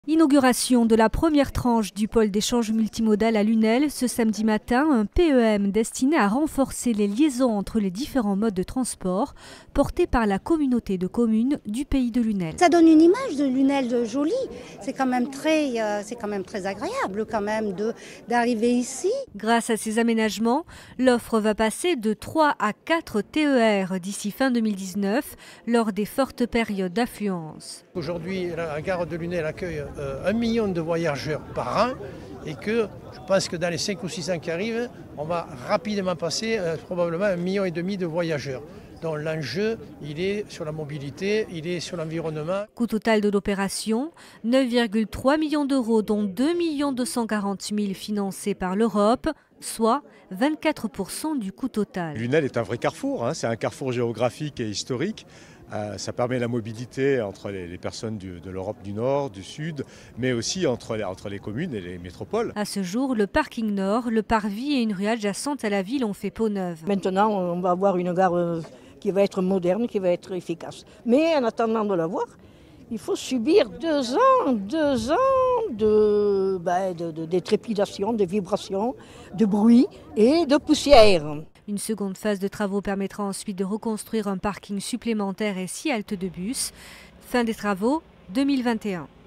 Inauguration de la première tranche du pôle d'échange multimodal à Lunel ce samedi matin, un PEM destiné à renforcer les liaisons entre les différents modes de transport porté par la communauté de communes du pays de Lunel. Ça donne une image de Lunel jolie, c'est quand même très agréable quand même d'arriver ici. Grâce à ces aménagements, l'offre va passer de 3 à 4 TER d'ici fin 2019 lors des fortes périodes d'affluence. Aujourd'hui, la gare de Lunel accueille 1 million de voyageurs par an et que je pense que dans les 5 ou 6 ans qui arrivent, on va rapidement passer probablement 1,5 million de voyageurs. Donc l'enjeu, il est sur la mobilité, il est sur l'environnement. Coût total de l'opération, 9,3 millions d'euros, dont 2 240 000 financés par l'Europe, soit 24% du coût total. Lunel est un vrai carrefour, c'est un carrefour géographique et historique. Ça permet la mobilité entre les personnes de l'Europe du Nord, du Sud, mais aussi entre les communes et les métropoles. À ce jour, le parking Nord, le parvis et une rue adjacente à la ville ont fait peau neuve. Maintenant, on va avoir une gare qui va être moderne, qui va être efficace. Mais en attendant de l'avoir, il faut subir 2 ans de trépidations, de vibrations, de bruit et de poussière. Une seconde phase de travaux permettra ensuite de reconstruire un parking supplémentaire et 6 haltes de bus. Fin des travaux 2021.